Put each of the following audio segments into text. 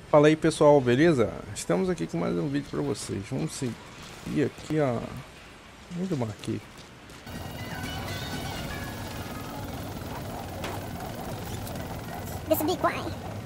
Fala aí pessoal, beleza? Estamos aqui com mais um vídeo pra vocês. Vamos seguir aqui, ó. Onde eu marquei? This be quiet.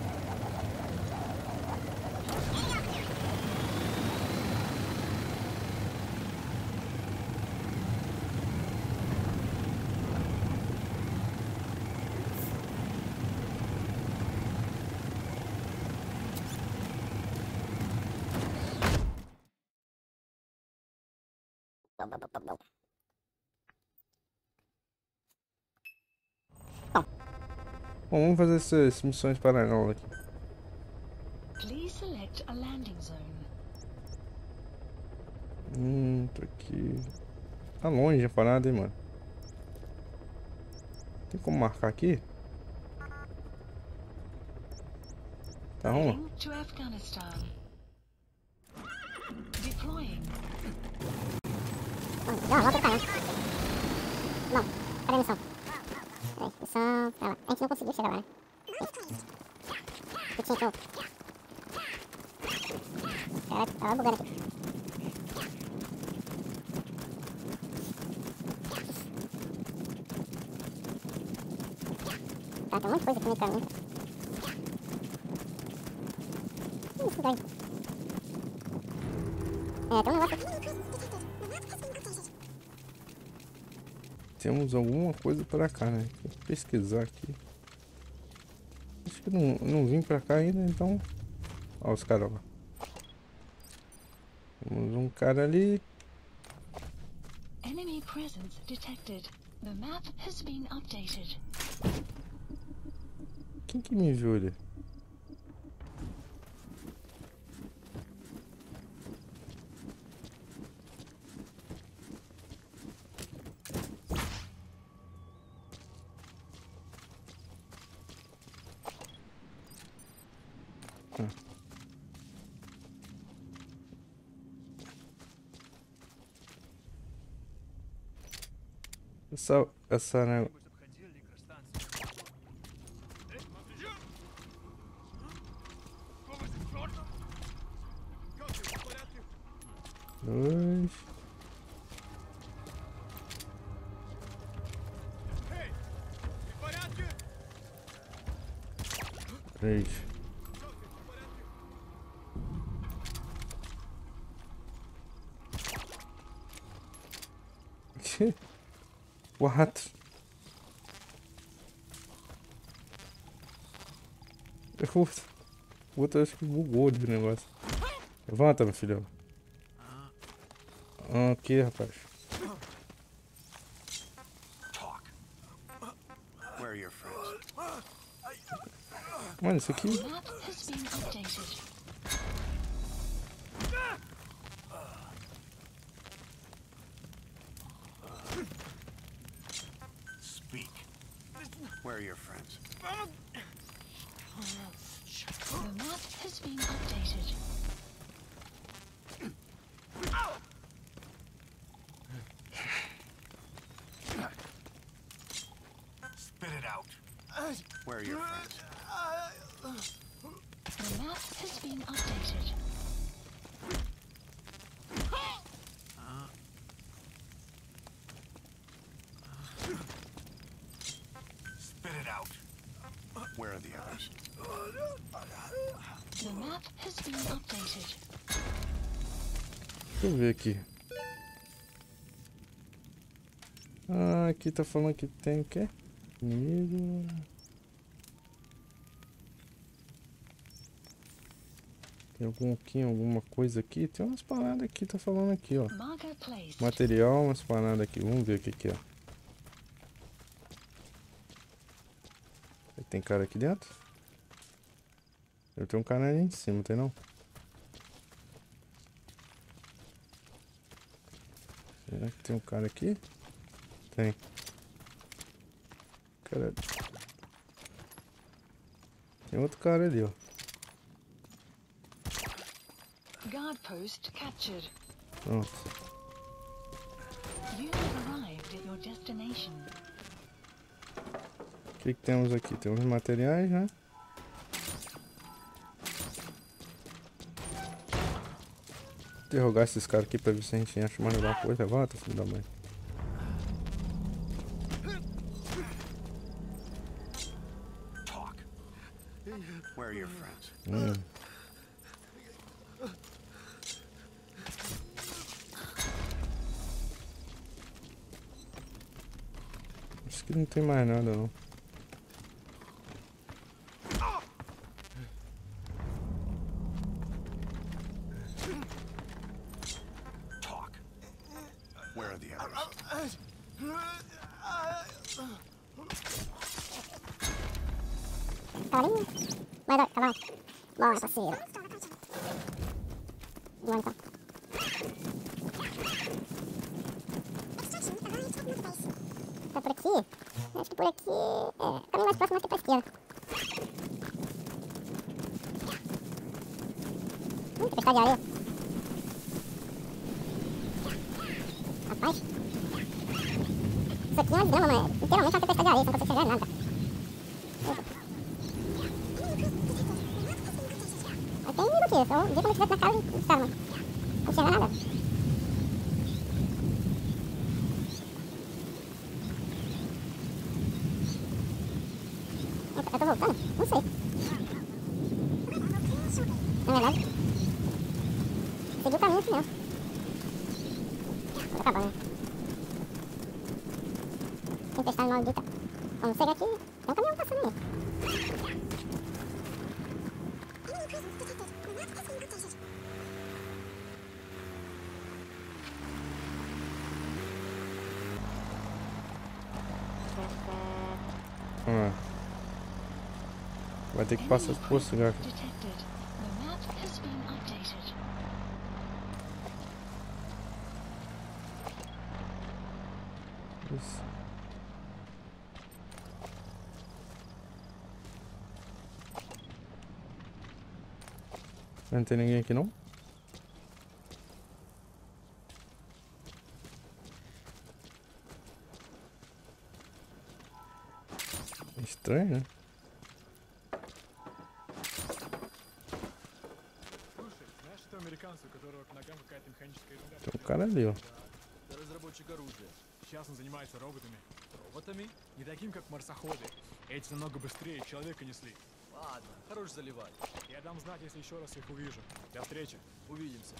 Bom, vamos fazer essas missões paralelas aqui. Please select a landing zone. Tô aqui. Tá longe a parada, hein, mano. Tem como marcar aqui? Tá, vamos lá. Heading to Afghanistan. Deploying. Dá uma volta do caramba. Não, cadê a missão? Peraí, missão. Tá lá. A gente não conseguiu chegar lá, né? Eu tinha que. Caraca, tava bugando aqui. Tá, tem um monte de coisa aqui no caminho. Isso daí. Tem um negócio aqui. Temos alguma coisa pra cá, né? Vou pesquisar aqui. Acho que não vim pra cá ainda, então. Ó, os caras lá. Temos um cara ali. Enemy presence detected. The map has been updated. Quem que me viu ali? Essa, né? Dois. Três. Quatro. O outro acho que bugou ali o negócio. Levanta, meu filho. Aqui, rapaz. Where are your friends? Mano, isso aqui. The map has been updated. Speak. Where are your friends? The map has been updated. Spit it out. Where are your friends? The map has been updated. Spit it out. Where are the others? The map has been updated. Deixa eu ver aqui. Ah, aqui tá falando que tem o quê? Inimigo. Tem alguma coisa aqui? Tem umas paradas aqui, tá falando aqui, ó. Marker placed. Material, umas paradas aqui. Vamos ver o que que é. Tem cara aqui dentro? Eu tenho um cara ali em cima, tem não? Será que tem um cara aqui? Tem. Cara... Tem outro cara ali, ó. Guard post captured. Pronto. You have arrived at your destination. O que que temos aqui? Temos materiais, né? interrogar esses caras aqui pra ver se a gente acha mais alguma coisa. Levanta, filho da mãe. Talk. Where are your friends? Acho que não tem mais nada não. Talk. Where are the others? Cavalinho? Vai dar, cavalo. Bora, parceiro. Vamos então. Tá por aqui? Acho que por aqui... É, o caminho mais próximo aqui pra esquerda. Tempestade de areia. Rapaz. Isso aqui é uma grama, mas literalmente é uma tempestade de areia, você não consegue enxergar nada. Mas tem minutinho, então o dia quando eu estivesse na casa dos caras, mano. Não enxerga nada. Eu tô voltando? Não sei. Na verdade, segui o caminho aqui mesmo. Vou acabar, né? Tempestade maldita. Vamos chegar aqui. Tem um caminhão passando aí. Vai ter que passar por cigarro aqui. Detected. The map has been updated. Isso. Não tem ninguém aqui não? Estranho, né? Tem um cara ali, ó. Это разработчик оружия. Сейчас он занимается роботами. Роботами? Не таким, как марсоходы. Эти намного быстрее человека несли. Ладно, хорош заливать. Я дам знать, если еще раз их увижу. До встречи. Увидимся.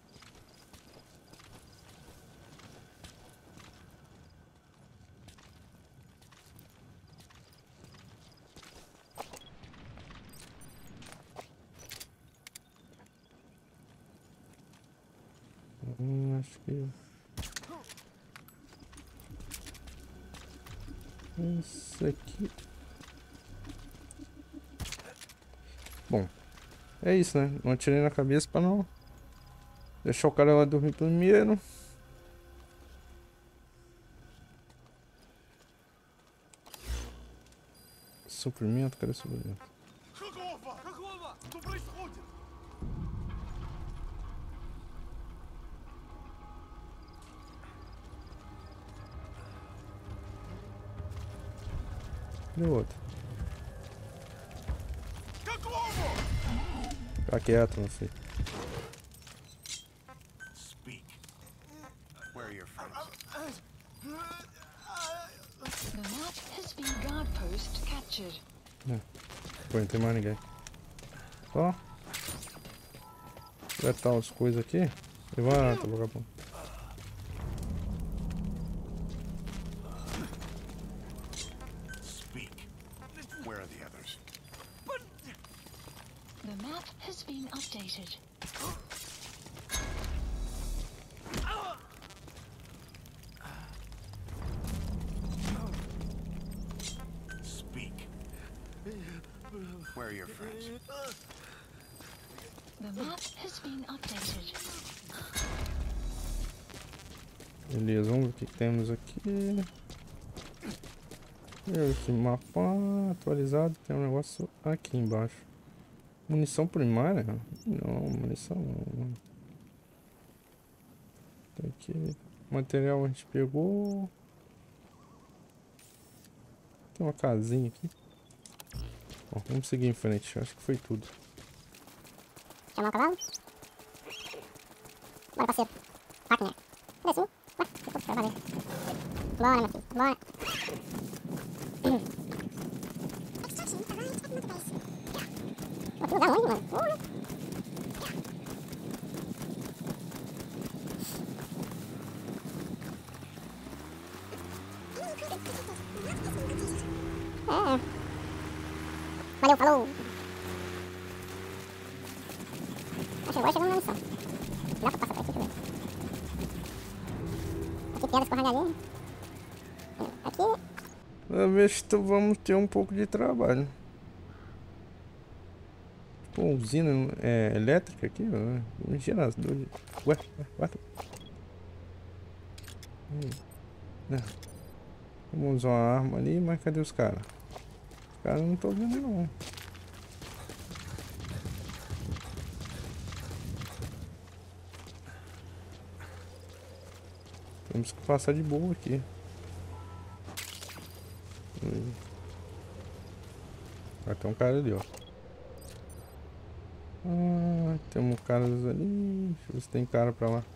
Acho que... Esse aqui... Bom, é isso, né? Não atirei na cabeça pra não deixar o cara lá dormir primeiro. Suprimento, cadê o suprimento? Какого? Что происходит? E o outro? Какого? Fica quieto, meu filho. Speak. Where are your friends? The map has been guard post captured. Pô, não tem mais ninguém. Ó. Coletar as coisas aqui. Levanta, vagabundo. Speak. Where are the others? The map has been updated. Speak. Where are your friends? The map has been updated. Beleza, vamos ver o que temos aqui. Esse mapa atualizado, tem um negócio aqui embaixo. Munição primária? Não, munição não. Tem aqui. Material a gente pegou. Tem uma casinha aqui. Bom, vamos seguir em frente, acho que foi tudo. Chamar o cavalo? Bora, parceiro. Wagner. Cadê assim? Ué, ficou pra valer. Bora, meu filho. Bora. Pô, que lugar longe, mano. Porra. É. Valeu, falou. Agora chegamos na missão. Dá pra passar por aqui também. Aqui pedra escorregadia. Aqui. Eu vejo que vamos ter um pouco de trabalho. Tipo, uma usina elétrica aqui, ó. Um gerador. Ué. Vamos usar uma arma ali, mas cadê os caras? Os caras não estão vendo não. Temos que passar de boa aqui. Vai ter um cara ali, ó. Tem um cara ali. Deixa eu ver se tem cara pra lá.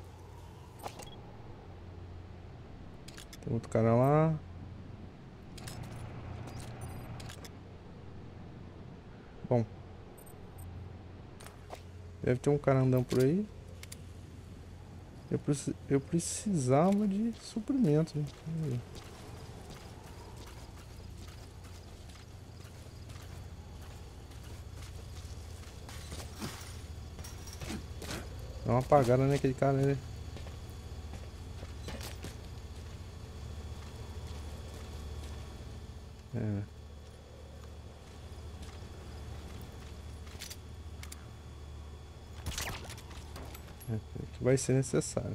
Tem outro cara lá. Bom. Deve ter um cara andando por aí. Eu precisava de suprimento. Né? Dá uma apagada naquele cara ali. Que vai ser necessário.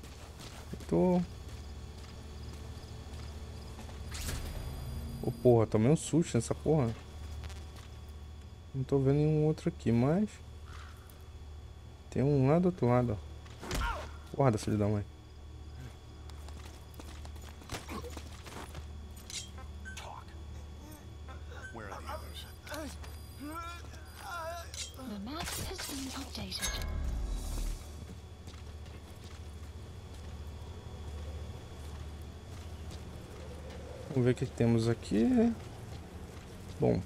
Ô, porra, tomei um susto nessa porra. Não tô vendo nenhum outro aqui, mas tem um lá do outro lado, ó. Porra da filha da mãe. The map has been updated. Vamos ver o que temos aqui. Bom,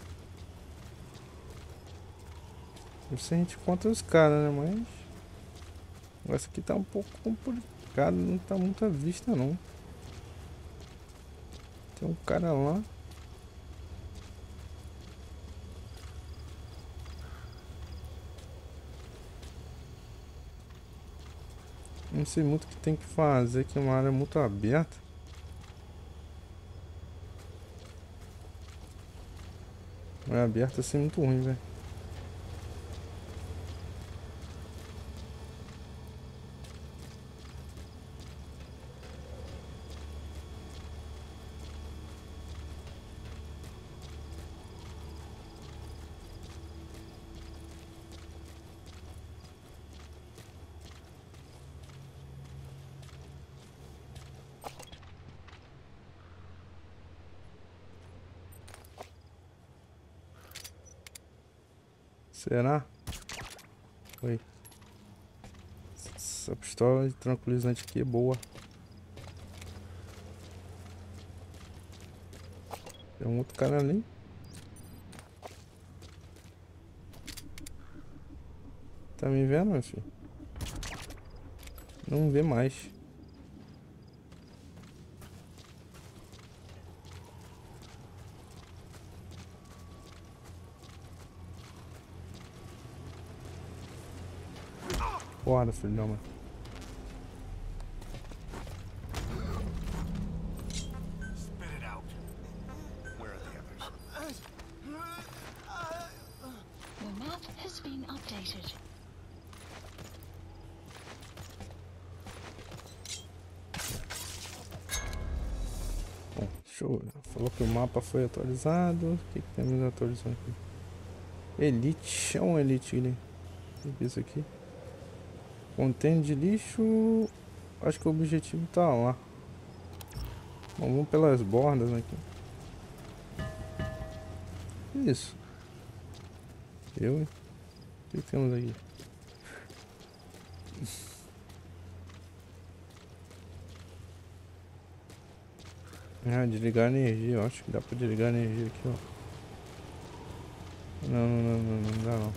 não sei se a gente encontra os caras, né? Mas essa aqui tá um pouco complicado, não tá muito à vista não. Tem um cara lá. Não sei muito o que tem que fazer, que é uma área muito aberta. Não é aberta assim muito ruim, velho. Será? Oi. Essa pistola de tranquilizante aqui é boa. Tem um outro cara ali. Tá me vendo, meu filho? Não vê mais. Bora, filho da mãe. Spit it out. Where are the others? The map has been updated. Bom, show. Falou que o mapa foi atualizado. O que temos atualizando aqui? Elite. É um Elite ali. O que é isso aqui? Contêiner de lixo. Acho que o objetivo tá lá. Bom, vamos pelas bordas aqui. Que isso? Hein? O que temos aqui? Ah, desligar a energia. Eu acho que dá pra desligar a energia aqui, ó. Não, não, não, não, não dá não.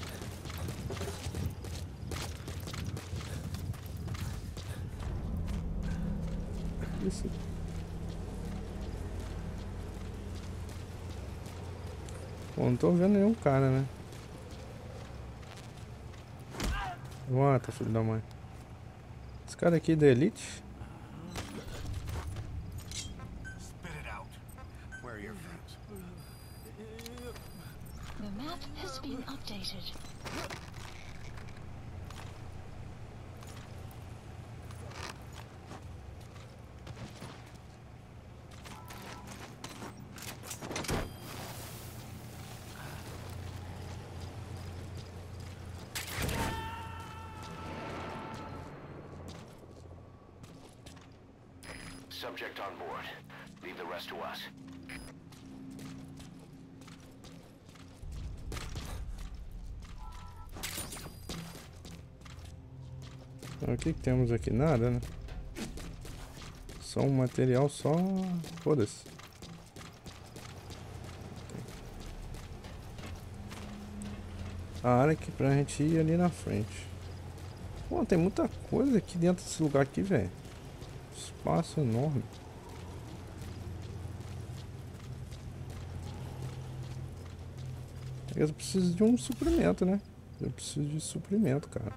Isso. Bom, não tô vendo nenhum cara, né? Mata, filho da mãe. Esse cara aqui da Elite? Spit it out. Where are your friends? The map has been updated. Subject on board. Leave the rest to us. Então, o que que temos aqui? Nada, né? Só um material, só... Foda-se. A área aqui pra gente ir ali na frente. Pô, tem muita coisa aqui dentro desse lugar aqui, velho. Espaço enorme. Eu preciso de um suprimento, né? Eu preciso de suprimento, cara.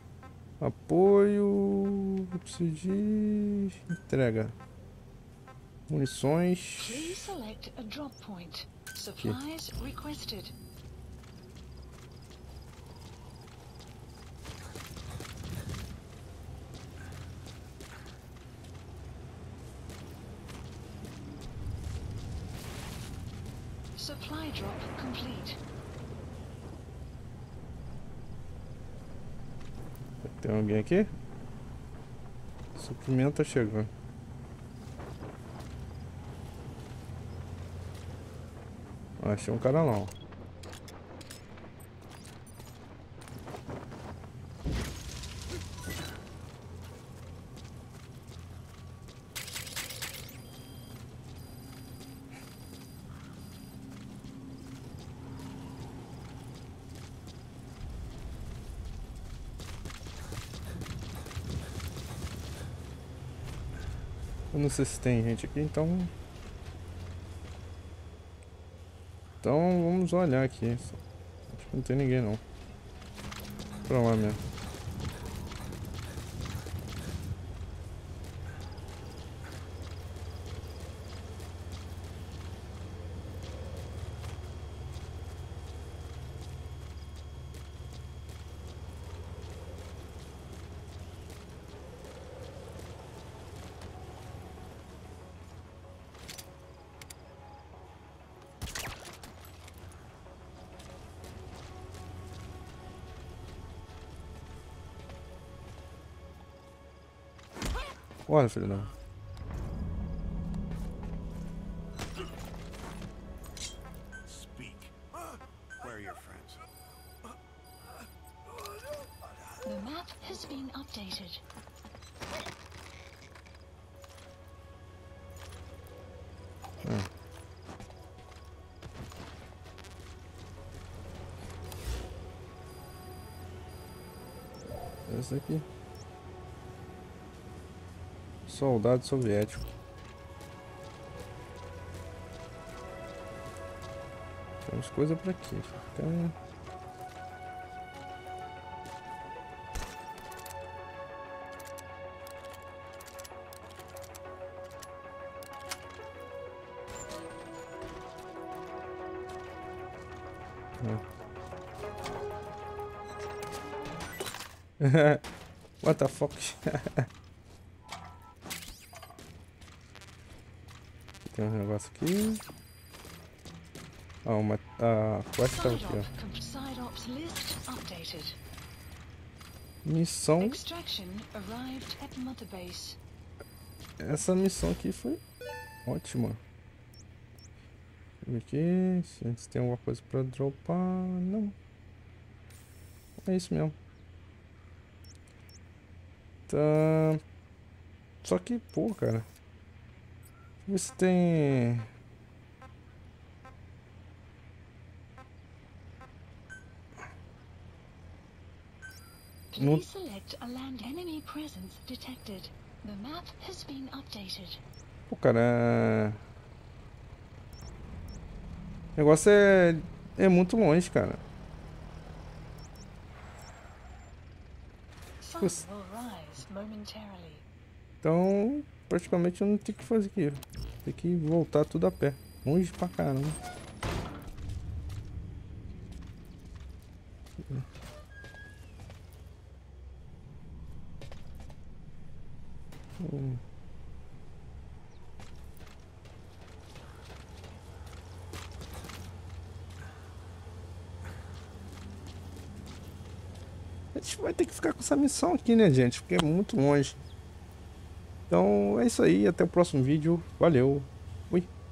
Apoio. Eu preciso de entrega. Munições. Please select a drop point. Supplies requested. Supply drop complete. Tem alguém aqui? Suprimento tá chegando. Achei um cara lá, ó. Eu não sei se tem gente aqui, então... Então vamos olhar aqui. Acho que não tem ninguém não. Pra lá mesmo. Olha, filho da... Speak. Where are your friends? The map has been updated. Esse aqui. Soldado soviético. Temos coisa pra aqui. Fica... What the fuck? Tem um negócio aqui. Ah, uma... A quest tá aqui, ó. Side ops list updated. Missão. Extraction arrived at Mother Base. Essa missão aqui foi ótima. Deixa eu ver aqui se tem alguma coisa pra dropar. Não. É isso mesmo. Tá. Só que, pô, cara. Ver se tem... No... Please select a land enemy presence detected. The map has been updated. Pô, cara... O negócio é muito longe, cara. Sun will rise momentarily. Então, praticamente eu não tenho o que fazer aqui. Tem que voltar tudo a pé. Longe pra caramba. A gente vai ter que ficar com essa missão aqui, né, gente? Porque é muito longe. Então é isso aí. Até o próximo vídeo. Valeu. Fui.